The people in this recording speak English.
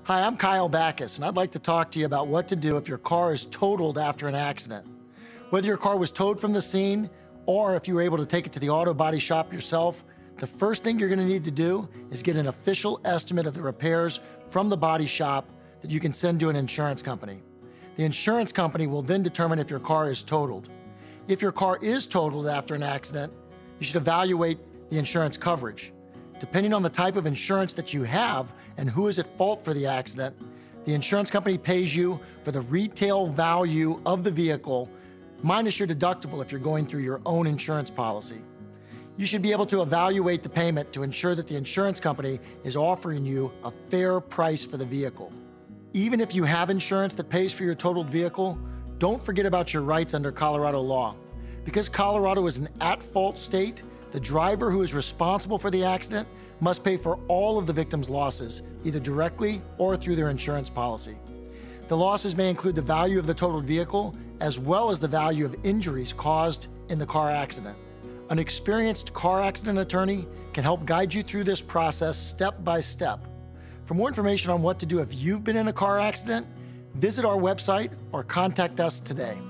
Hi, I'm Kyle Backus, and I'd like to talk to you about what to do if your car is totaled after an accident. Whether your car was towed from the scene or if you were able to take it to the auto body shop yourself, the first thing you're going to need to do is get an official estimate of the repairs from the body shop that you can send to an insurance company. The insurance company will then determine if your car is totaled. If your car is totaled after an accident, you should evaluate the insurance coverage. Depending on the type of insurance that you have and who is at fault for the accident, the insurance company pays you for the retail value of the vehicle minus your deductible if you're going through your own insurance policy. You should be able to evaluate the payment to ensure that the insurance company is offering you a fair price for the vehicle. Even if you have insurance that pays for your totaled vehicle, don't forget about your rights under Colorado law. Because Colorado is an at-fault state, the driver who is responsible for the accident must pay for all of the victim's losses, either directly or through their insurance policy. The losses may include the value of the totaled vehicle, as well as the value of injuries caused in the car accident. An experienced car accident attorney can help guide you through this process step by step. For more information on what to do if you've been in a car accident, visit our website or contact us today.